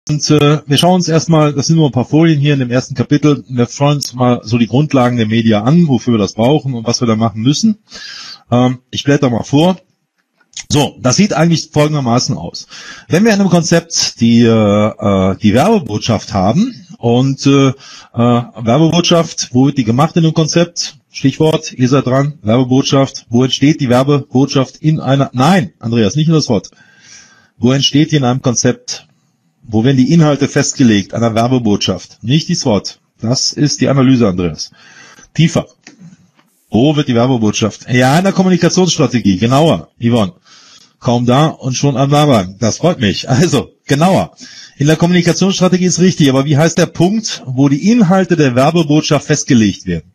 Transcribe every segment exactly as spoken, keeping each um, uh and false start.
Und äh, wir schauen uns erstmal, das sind nur ein paar Folien hier in dem ersten Kapitel, wir schauen uns mal so die Grundlagen der Media an, wofür wir das brauchen und was wir da machen müssen. Ähm, ich blätter mal vor. So, das sieht eigentlich folgendermaßen aus. Wenn wir in einem Konzept die, äh, die Werbebotschaft haben und äh, äh, Werbebotschaft, wo wird die gemacht in einem Konzept? Stichwort, ihr seid dran, Werbebotschaft. Wo entsteht die Werbebotschaft in einer, nein, Andreas, nicht nur das Wort. Wo entsteht die in einem Konzept? Wo werden die Inhalte festgelegt, einer Werbebotschaft? Nicht das Wort. Das ist die Analyse, Andreas. Tiefer. Wo wird die Werbebotschaft? Ja, in der Kommunikationsstrategie, genauer, Yvonne. Kaum da und schon am Labern. Das freut mich. Also, genauer. In der Kommunikationsstrategie ist richtig, aber wie heißt der Punkt, wo die Inhalte der Werbebotschaft festgelegt werden?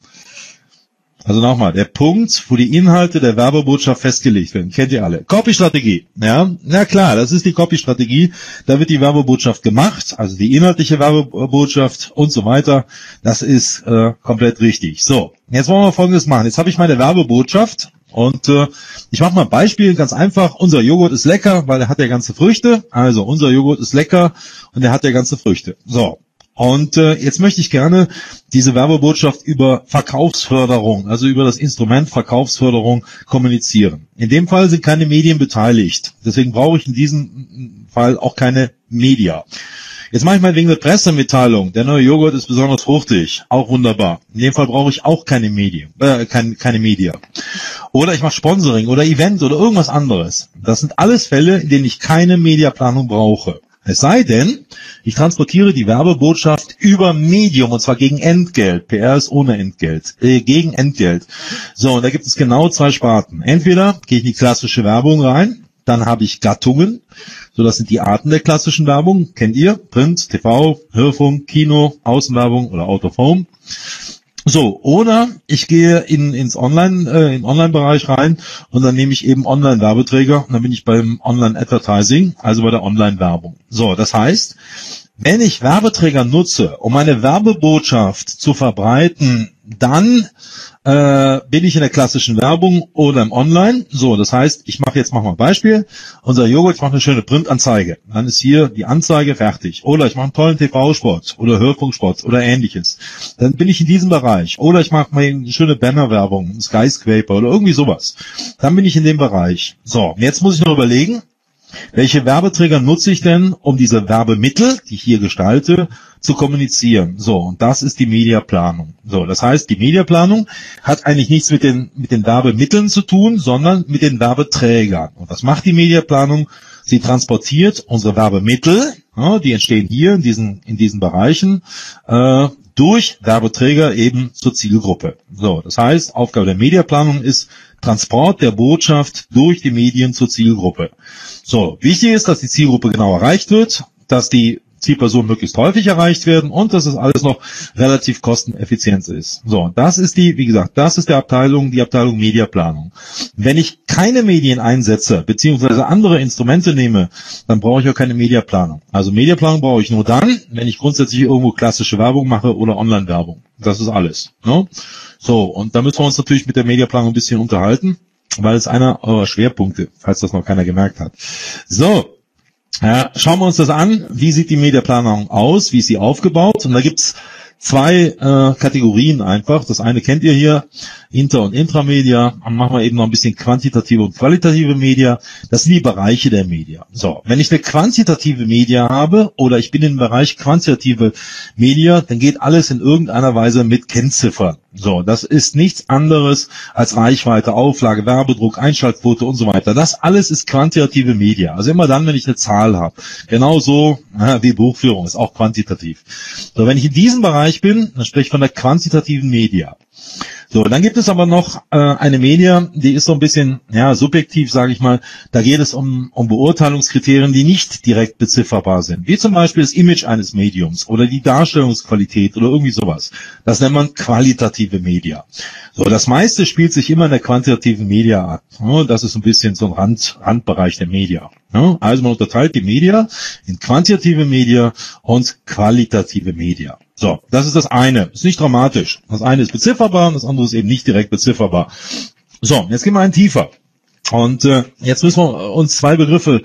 Also nochmal, der Punkt, wo die Inhalte der Werbebotschaft festgelegt werden. Kennt ihr alle. Copy-Strategie. Ja, na klar, das ist die Copy-Strategie. Da wird die Werbebotschaft gemacht, also die inhaltliche Werbebotschaft und so weiter. Das ist äh, komplett richtig. So, jetzt wollen wir Folgendes machen. Jetzt habe ich meine Werbebotschaft. Und äh, ich mache mal ein Beispiel, ganz einfach. Unser Joghurt ist lecker, weil er hat ja ganze Früchte. Also unser Joghurt ist lecker und er hat ja ganze Früchte. So, und äh, jetzt möchte ich gerne diese Werbebotschaft über Verkaufsförderung, also über das Instrument Verkaufsförderung kommunizieren. In dem Fall sind keine Medien beteiligt. Deswegen brauche ich in diesem Fall auch keine Media. Jetzt mache ich mal wegen der Pressemitteilung. Der neue Joghurt ist besonders fruchtig. Auch wunderbar. In dem Fall brauche ich auch keine Medien, äh, keine, keine Media. Oder ich mache Sponsoring oder Event oder irgendwas anderes. Das sind alles Fälle, in denen ich keine Mediaplanung brauche. Es sei denn, ich transportiere die Werbebotschaft über Medium, und zwar gegen Entgelt. P R ist ohne Entgelt, äh, gegen Entgelt. So, und da gibt es genau zwei Sparten. Entweder gehe ich in die klassische Werbung rein, dann habe ich Gattungen. So, das sind die Arten der klassischen Werbung. Kennt ihr? Print, T V, Hörfunk, Kino, Außenwerbung oder Out of Home. So, oder ich gehe in ins Online, äh, in Online-Bereich rein und dann nehme ich eben Online-Werbeträger und dann bin ich beim Online-Advertising, also bei der Online-Werbung. So, das heißt, wenn ich Werbeträger nutze, um eine Werbebotschaft zu verbreiten, dann äh, bin ich in der klassischen Werbung oder im Online. So, das heißt, ich mache jetzt mach mal ein Beispiel. Unser Joghurt, ich mache eine schöne Printanzeige. Dann ist hier die Anzeige fertig. Oder ich mache einen tollen T V-Spot oder Hörfunkspot oder ähnliches. Dann bin ich in diesem Bereich. Oder ich mache mal eine schöne Bannerwerbung, Skyscraper oder irgendwie sowas. Dann bin ich in dem Bereich. So, jetzt muss ich noch überlegen, welche Werbeträger nutze ich denn, um diese Werbemittel, die ich hier gestalte, zu kommunizieren? So, und das ist die Mediaplanung. So, das heißt, die Mediaplanung hat eigentlich nichts mit den, mit den Werbemitteln zu tun, sondern mit den Werbeträgern. Und was macht die Mediaplanung? Sie transportiert unsere Werbemittel, ja, die entstehen hier in diesen, in diesen Bereichen, äh, durch Werbeträger eben zur Zielgruppe. So, das heißt, Aufgabe der Mediaplanung ist Transport der Botschaft durch die Medien zur Zielgruppe. So, wichtig ist, dass die Zielgruppe genau erreicht wird, dass die Zielpersonen möglichst häufig erreicht werden und dass es alles noch relativ kosteneffizient ist. So, das ist die, wie gesagt, das ist die Abteilung, die Abteilung Mediaplanung. Wenn ich keine Medien einsetze, beziehungsweise andere Instrumente nehme, dann brauche ich auch keine Mediaplanung. Also Mediaplanung brauche ich nur dann, wenn ich grundsätzlich irgendwo klassische Werbung mache oder Online-Werbung. Das ist alles. Ne? So, und da müssen wir uns natürlich mit der Mediaplanung ein bisschen unterhalten, weil es einer eurer Schwerpunkte, falls das noch keiner gemerkt hat. So. Ja, schauen wir uns das an. Wie sieht die Mediaplanung aus? Wie ist sie aufgebaut? Und da gibt's zwei äh, Kategorien einfach. Das eine kennt ihr hier, Inter- und Intramedia. Dann machen wir eben noch ein bisschen quantitative und qualitative Media. Das sind die Bereiche der Media. So, wenn ich eine quantitative Media habe oder ich bin im Bereich quantitative Media, dann geht alles in irgendeiner Weise mit Kennziffern. So, das ist nichts anderes als Reichweite, Auflage, Werbedruck, Einschaltquote und so weiter. Das alles ist quantitative Media. Also immer dann, wenn ich eine Zahl habe. Genauso ja, wie Buchführung ist auch quantitativ. So, wenn ich in diesem Bereich bin, dann spreche ich von der quantitativen Media. So, dann gibt es aber noch äh, eine Media, die ist so ein bisschen ja subjektiv, sage ich mal. Da geht es um, um Beurteilungskriterien, die nicht direkt bezifferbar sind. Wie zum Beispiel das Image eines Mediums oder die Darstellungsqualität oder irgendwie sowas. Das nennt man qualitative Media. So, das meiste spielt sich immer in der quantitativen Media ab. Ja, das ist ein bisschen so ein Rand, Randbereich der Media. Ja, also man unterteilt die Media in quantitative Media und qualitative Media. So, das ist das eine. Ist nicht dramatisch. Das eine ist bezifferbar und das andere ist eben nicht direkt bezifferbar. So, jetzt gehen wir einen tiefer. Und äh, jetzt müssen wir uns zwei Begriffe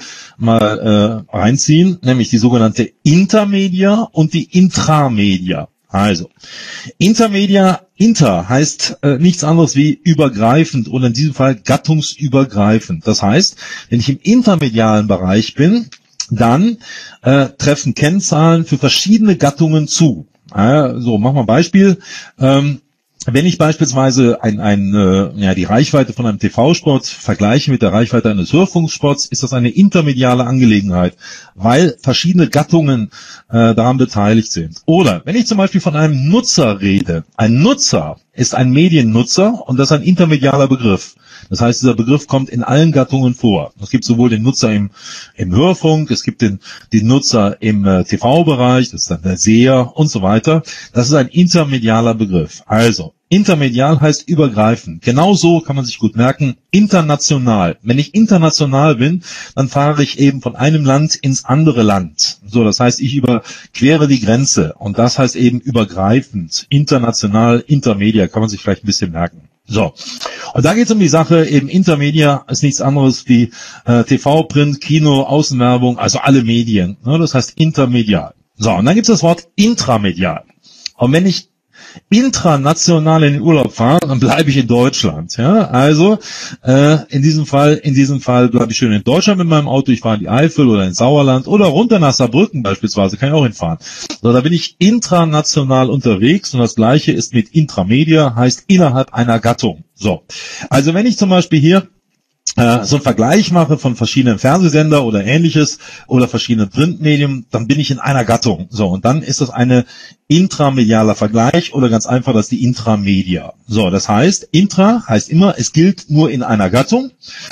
mal äh, reinziehen, nämlich die sogenannte Intermedia und die Intramedia. Also, Intermedia, inter heißt äh, nichts anderes wie übergreifend oder in diesem Fall gattungsübergreifend. Das heißt, wenn ich im intermedialen Bereich bin, dann äh, treffen Kennzahlen für verschiedene Gattungen zu. Äh, so, machen wir ein Beispiel. Ähm, Wenn ich beispielsweise ein, ein, äh, ja, die Reichweite von einem T V-Spot vergleiche mit der Reichweite eines Hörfunkspots, ist das eine intermediale Angelegenheit, weil verschiedene Gattungen äh, daran beteiligt sind. Oder wenn ich zum Beispiel von einem Nutzer rede, ein Nutzer ist ein Mediennutzer und das ist ein intermedialer Begriff. Das heißt, dieser Begriff kommt in allen Gattungen vor. Es gibt sowohl den Nutzer im, im Hörfunk, es gibt den, den Nutzer im äh, T V-Bereich, das ist dann der Seher und so weiter. Das ist ein intermedialer Begriff. Also, intermedial heißt übergreifend. Genauso kann man sich gut merken, international. Wenn ich international bin, dann fahre ich eben von einem Land ins andere Land. So, das heißt, ich überquere die Grenze. Und das heißt eben übergreifend. International, intermedia, kann man sich vielleicht ein bisschen merken. So, und da geht es um die Sache, eben Intermedia ist nichts anderes wie äh, T V, Print, Kino, Außenwerbung, also alle Medien. Ne? Das heißt intermedial. So, und dann gibt es das Wort intramedial. Und wenn ich intranational in den Urlaub fahre, dann bleibe ich in Deutschland. Ja, also äh, in diesem Fall, in diesem Fall bleibe ich schön in Deutschland mit meinem Auto. Ich fahre in die Eifel oder ins Sauerland oder runter nach Saarbrücken beispielsweise, kann ich auch hinfahren. So, da bin ich intranational unterwegs und das Gleiche ist mit Intramedia, heißt innerhalb einer Gattung. So, also wenn ich zum Beispiel hier äh, so einen Vergleich mache von verschiedenen Fernsehsender oder ähnliches oder verschiedenen Printmedien, dann bin ich in einer Gattung. So, und dann ist das eine intramedialer Vergleich oder ganz einfach, das ist die Intramedia. So, das heißt, intra heißt immer, es gilt nur in einer Gattung.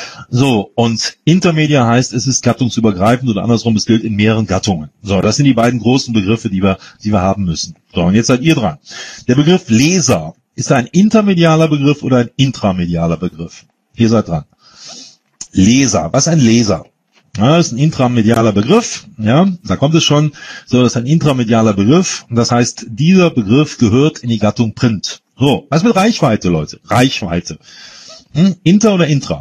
So, und intermedia heißt, es ist gattungsübergreifend oder andersrum, es gilt in mehreren Gattungen. So, das sind die beiden großen Begriffe, die wir, die wir haben müssen. So, und jetzt seid ihr dran. Der Begriff Leser, ist er ein intermedialer Begriff oder ein intramedialer Begriff? Ihr seid dran. Leser, was ist ein Leser? Ja, das ist ein intramedialer Begriff, ja, da kommt es schon, so, das ist ein intramedialer Begriff, und das heißt, dieser Begriff gehört in die Gattung Print. So, was mit Reichweite, Leute? Reichweite. Hm? Inter oder intra?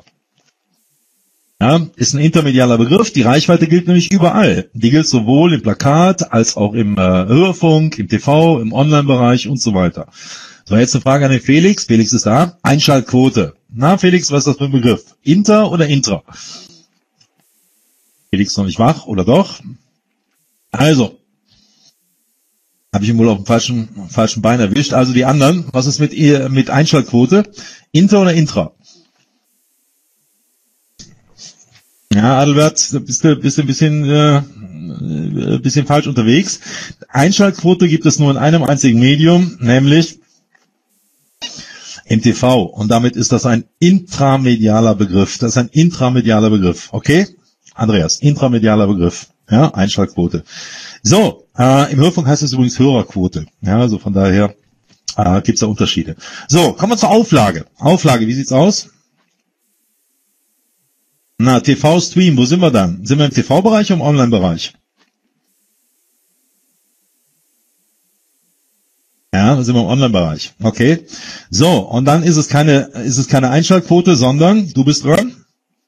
Ja, ist ein intermedialer Begriff, die Reichweite gilt nämlich überall. Die gilt sowohl im Plakat, als auch im äh, Hörfunk, im T V, im Online-Bereich und so weiter. So, jetzt eine Frage an den Felix. Felix ist da. Einschaltquote. Na, Felix, was ist das für ein Begriff? Inter oder intra? Felix noch nicht wach, oder doch? Also, habe ich ihn wohl auf dem falschen, falschen Bein erwischt. Also die anderen, was ist mit ihr, mit Einschaltquote? Inter oder intra? Ja, Adelbert, da bist du, bist du ein bisschen, äh, ein bisschen falsch unterwegs. Einschaltquote gibt es nur in einem einzigen Medium, nämlich im T V. Und damit ist das ein intramedialer Begriff. Das ist ein intramedialer Begriff. Okay? Andreas, intramedialer Begriff. Ja, Einschaltquote. So, äh, im Hörfunk heißt es übrigens Hörerquote. Ja, also von daher äh, gibt es da Unterschiede. So, kommen wir zur Auflage. Auflage, wie sieht's aus? Na, T V-Stream, wo sind wir dann? Sind wir im T V-Bereich oder im Online-Bereich? Ja, da sind wir im Online-Bereich. Okay. So, und dann ist es keine, ist es keine Einschaltquote, sondern du bist dran.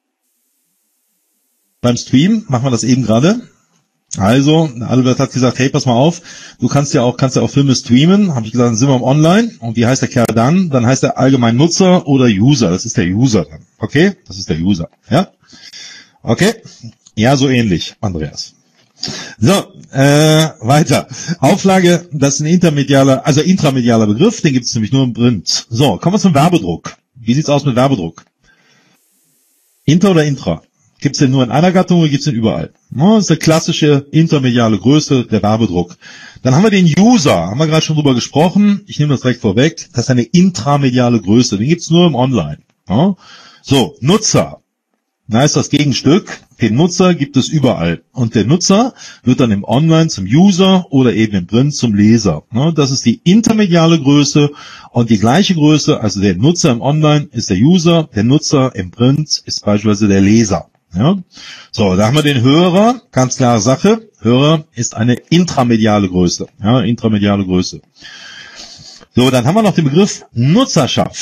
Beim Stream machen wir das eben gerade. Also, Albert hat gesagt, hey, pass mal auf, du kannst ja auch, kannst ja auch Filme streamen. Habe ich gesagt, dann sind wir im Online. Und wie heißt der Kerl dann? Dann heißt er allgemein Nutzer oder User. Das ist der User dann. Okay? Das ist der User. Ja? Okay? Ja, so ähnlich, Andreas. So, äh, weiter. Auflage, das ist ein intermedialer, also intramedialer Begriff, den gibt es nämlich nur im Print. So, kommen wir zum Werbedruck. Wie sieht's aus mit Werbedruck? Inter oder intra? Gibt's den nur in einer Gattung oder gibt's den überall? Das ist eine klassische intermediale Größe, der Werbedruck. Dann haben wir den User, haben wir gerade schon drüber gesprochen. Ich nehme das direkt vorweg. Das ist eine intramediale Größe, den gibt's nur im Online. So, Nutzer. Da ist das Gegenstück. Den Nutzer gibt es überall. Und der Nutzer wird dann im Online zum User oder eben im Print zum Leser. Das ist die intermediale Größe. Und die gleiche Größe, also der Nutzer im Online ist der User, der Nutzer im Print ist beispielsweise der Leser. Ja? So, da haben wir den Hörer. Ganz klare Sache. Hörer ist eine intramediale Größe. Ja, intramediale Größe. So, dann haben wir noch den Begriff Nutzerschaft.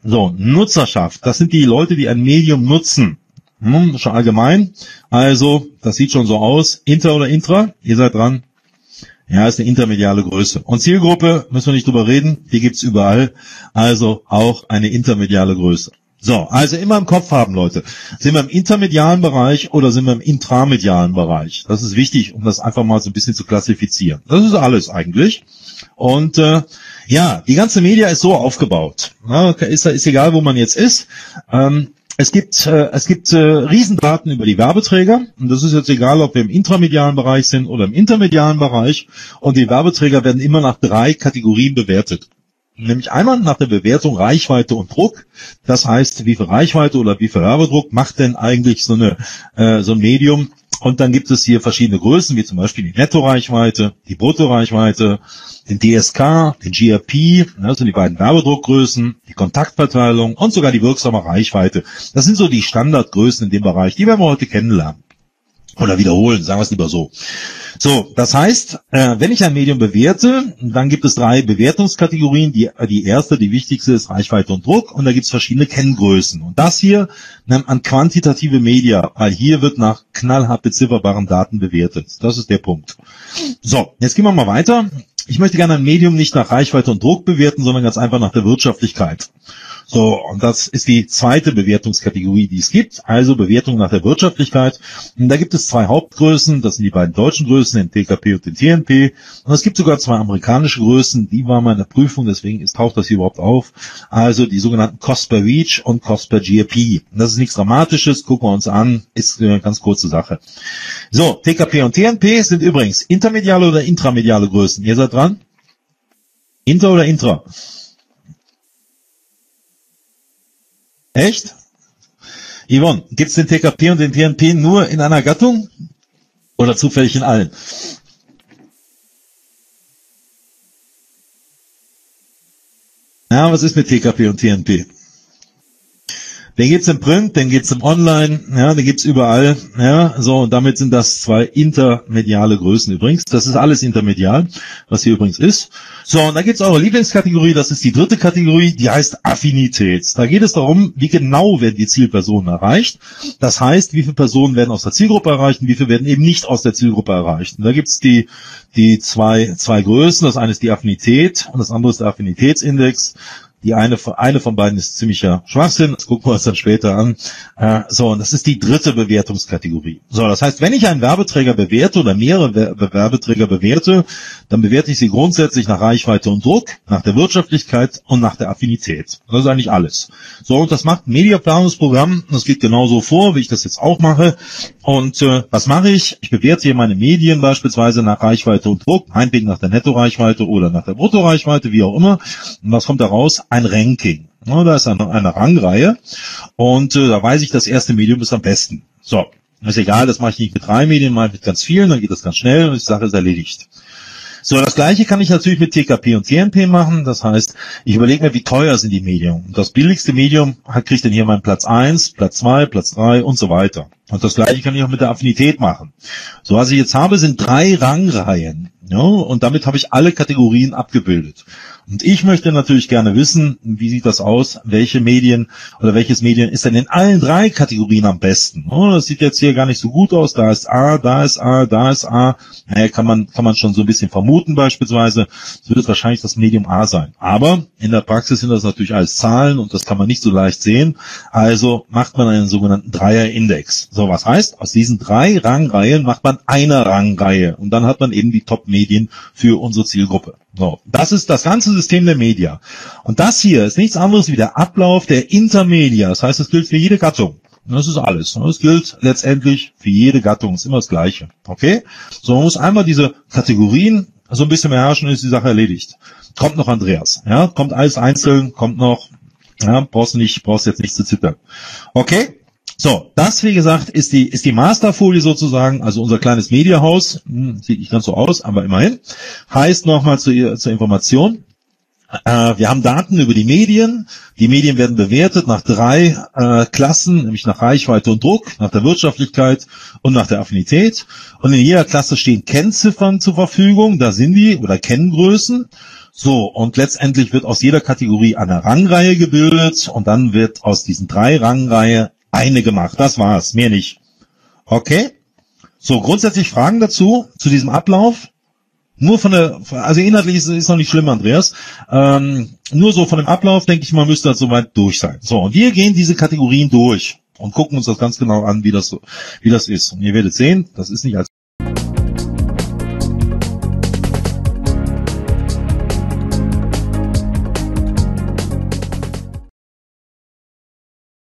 So, Nutzerschaft, das sind die Leute, die ein Medium nutzen. Hm, schon allgemein. Also, das sieht schon so aus. Inter oder Intra? Ihr seid dran. Ja, ist eine intermediale Größe. Und Zielgruppe, müssen wir nicht drüber reden, die gibt's überall. Also auch eine intermediale Größe. So, also immer im Kopf haben, Leute. Sind wir im intermedialen Bereich oder sind wir im intramedialen Bereich? Das ist wichtig, um das einfach mal so ein bisschen zu klassifizieren. Das ist alles eigentlich. Und äh, ja, die ganze Media ist so aufgebaut. Ja, ist, ist egal, wo man jetzt ist. Ähm, Es gibt, äh, es gibt äh, Riesendaten über die Werbeträger und das ist jetzt egal, ob wir im intramedialen Bereich sind oder im intermedialen Bereich und die Werbeträger werden immer nach drei Kategorien bewertet. Nämlich einmal nach der Bewertung Reichweite und Druck. Das heißt, wie viel Reichweite oder wie viel Werbedruck macht denn eigentlich so eine äh, so ein Medium? Und dann gibt es hier verschiedene Größen, wie zum Beispiel die Nettoreichweite, die Bruttoreichweite, den D S K, den G R P, das sind die beiden Werbedruckgrößen, die Kontaktverteilung und sogar die wirksame Reichweite. Das sind so die Standardgrößen in dem Bereich, die werden wir heute kennenlernen. Oder wiederholen, sagen wir es lieber so. So, das heißt, äh, wenn ich ein Medium bewerte, dann gibt es drei Bewertungskategorien. Die, die erste, die wichtigste ist Reichweite und Druck und da gibt es verschiedene Kenngrößen. Und das hier nennt man quantitative Media, weil hier wird nach knallhart bezifferbaren Daten bewertet. Das ist der Punkt. So, jetzt gehen wir mal weiter. Ich möchte gerne ein Medium nicht nach Reichweite und Druck bewerten, sondern ganz einfach nach der Wirtschaftlichkeit. So, und das ist die zweite Bewertungskategorie, die es gibt, also Bewertung nach der Wirtschaftlichkeit. Und da gibt es zwei Hauptgrößen, das sind die beiden deutschen Größen, den T K P und den T N P. Und es gibt sogar zwei amerikanische Größen, die waren mal in der Prüfung, deswegen ist, taucht das hier überhaupt auf. Also die sogenannten Cost per Reach und Cost per G R P. Und das ist nichts Dramatisches, gucken wir uns an, ist eine ganz kurze Sache. So, T K P und T N P sind übrigens intermediale oder intramediale Größen. Ihr seid dran? Inter oder Intra? Echt? Yvonne, gibt's den T K P und den T N P nur in einer Gattung? Oder zufällig in allen? Ja, was ist mit T K P und T N P? Den gibt's im Print, den gibt's im Online, ja, den gibt's überall, ja, so, und damit sind das zwei intermediale Größen übrigens. Das ist alles intermedial, was hier übrigens ist. So, und da gibt's eure Lieblingskategorie, das ist die dritte Kategorie, die heißt Affinität. Da geht es darum, wie genau werden die Zielpersonen erreicht. Das heißt, wie viele Personen werden aus der Zielgruppe erreicht und wie viele werden eben nicht aus der Zielgruppe erreicht. Und da gibt's die, die zwei, zwei Größen, das eine ist die Affinität und das andere ist der Affinitätsindex. Die eine, eine von beiden ist ziemlicher Schwachsinn, das gucken wir uns dann später an. Äh, so, und das ist die dritte Bewertungskategorie. So, das heißt, wenn ich einen Werbeträger bewerte oder mehrere Werbeträger bewerte, dann bewerte ich sie grundsätzlich nach Reichweite und Druck, nach der Wirtschaftlichkeit und nach der Affinität. Das ist eigentlich alles. So, und das macht ein Mediaplanungsprogramm, das geht genauso vor, wie ich das jetzt auch mache. Und äh, was mache ich? Ich bewerte hier meine Medien beispielsweise nach Reichweite und Druck, meinetwegen nach der Nettoreichweite oder nach der Bruttoreichweite, wie auch immer. Und was kommt da raus? Ein Ranking. Ja, da ist eine, eine Rangreihe und äh, da weiß ich, das erste Medium ist am besten. So, ist egal, das mache ich nicht mit drei Medien, mache ich mit ganz vielen, dann geht das ganz schnell und die Sache ist erledigt. So, das gleiche kann ich natürlich mit T K P und T N P machen. Das heißt, ich überlege mir, wie teuer sind die Medien. Und das billigste Medium kriegt dann hier meinen Platz eins, Platz zwei, Platz drei und so weiter. Und das gleiche kann ich auch mit der Affinität machen. So, was ich jetzt habe, sind drei Rangreihen. Ja, und damit habe ich alle Kategorien abgebildet. Und ich möchte natürlich gerne wissen, wie sieht das aus, welche Medien oder welches Medien ist denn in allen drei Kategorien am besten. Oh, das sieht jetzt hier gar nicht so gut aus, da ist A, da ist A, da ist A. Naja, kann man, kann man schon so ein bisschen vermuten beispielsweise, es wird wahrscheinlich das Medium A sein. Aber in der Praxis sind das natürlich alles Zahlen und das kann man nicht so leicht sehen. Also macht man einen sogenannten Dreier-Index. So, was heißt, aus diesen drei Rangreihen macht man eine Rangreihe und dann hat man eben die Top-Medien für unsere Zielgruppe. So, das ist das ganze System der Media. Und das hier ist nichts anderes wie der Ablauf der Intermedia. Das heißt, es gilt für jede Gattung. Und das ist alles. Und es gilt letztendlich für jede Gattung. Es ist immer das Gleiche. Okay? So, man muss einmal diese Kategorien so ein bisschen beherrschen und ist die Sache erledigt. Kommt noch Andreas. Ja, kommt alles einzeln, kommt noch. Ja, brauchst nicht, brauchst jetzt nicht zu zittern. Okay? So, das, wie gesagt, ist die, ist die Masterfolie sozusagen, also unser kleines Mediahaus, hm, sieht nicht ganz so aus, aber immerhin, heißt nochmal zur, zur Information, äh, wir haben Daten über die Medien, die Medien werden bewertet nach drei äh, Klassen, nämlich nach Reichweite und Druck, nach der Wirtschaftlichkeit und nach der Affinität, und in jeder Klasse stehen Kennziffern zur Verfügung, da sind die, oder Kenngrößen. So, und letztendlich wird aus jeder Kategorie eine Rangreihe gebildet und dann wird aus diesen drei Rangreihe eine gemacht. Das war's, mehr nicht. Okay? So, grundsätzlich Fragen dazu, zu diesem Ablauf? Nur von der, also inhaltlich ist es noch nicht schlimm, Andreas. Ähm, nur so von dem Ablauf, denke ich mal, müsste das soweit durch sein. So, und wir gehen diese Kategorien durch und gucken uns das ganz genau an, wie das so, wie das ist. Und ihr werdet sehen, das ist nicht als